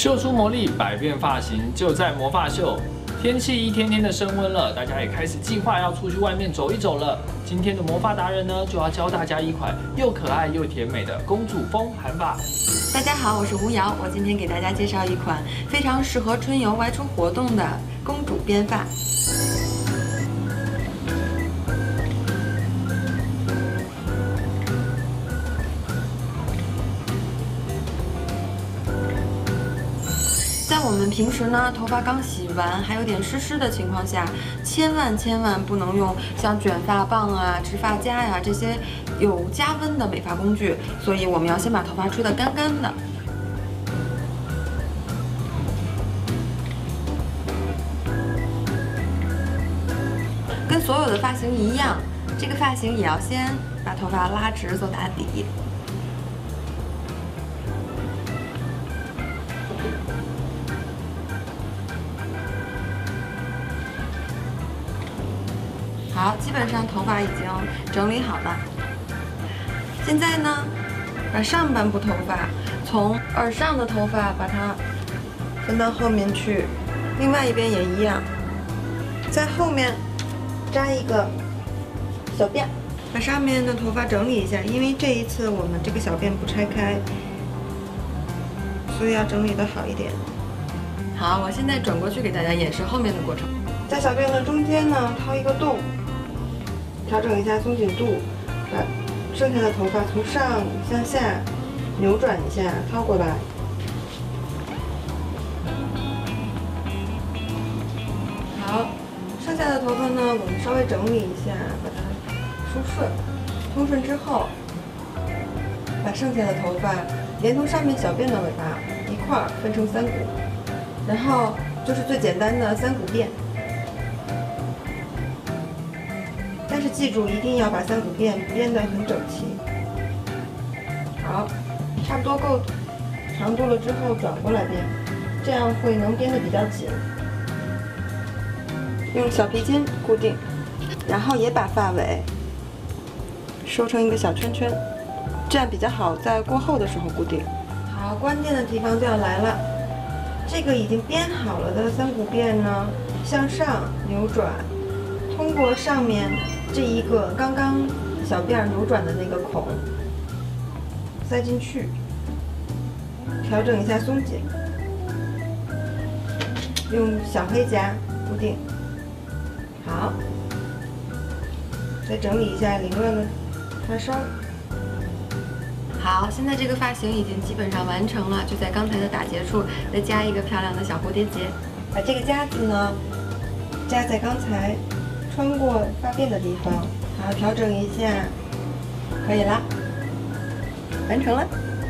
秀出魔力，百变发型就在魔发秀。天气一天天的升温了，大家也开始计划要出去外面走一走了。今天的魔发达人呢，就要教大家一款又可爱又甜美的公主风韩发。 大家好，我是吴瑶，我今天给大家介绍一款非常适合春游外出活动的公主编发。 在我们平时呢，头发刚洗完还有点湿的情况下，千万不能用像卷发棒啊、直发夹呀这些有加温的美发工具。所以我们要先把头发吹得干干的。跟所有的发型一样，这个发型也要先把头发拉直做打底。 好，基本上头发已经整理好了。现在呢，把上半部头发从耳上的头发把它分到后面去，另外一边也一样，在后面扎一个小辫，把上面的头发整理一下，因为这一次我们这个小辫不拆开，所以要整理的好一点。好，我现在转过去给大家演示后面的过程，在小辫的中间呢掏一个洞。 调整一下松紧度，把剩下的头发从上向下扭转一下，掏过来。好，剩下的头发呢，我们稍微整理一下，把它梳顺。通顺之后，把剩下的头发连同上面小辫的尾巴一块儿分成3股，然后就是最简单的3股辫。 但是记住，一定要把3股辫编得很整齐。好，差不多够长度了之后，转过来编，这样会能编得比较紧。用小皮筋固定，然后也把发尾收成一个小圈圈，这样比较好在过后的时候固定。好，关键的地方就要来了，这个已经编好了的3股辫呢，向上扭转，通过上面。 这一个刚刚小辫扭转的那个孔塞进去，调整一下松紧，用小黑夹固定。好，再整理一下凌乱的发梢。好，现在这个发型已经基本上完成了，就在刚才的打结处再加一个漂亮的小蝴蝶结，把这个夹子呢夹在刚才。 穿过发辫的地方，好，调整一下，可以啦，完成了。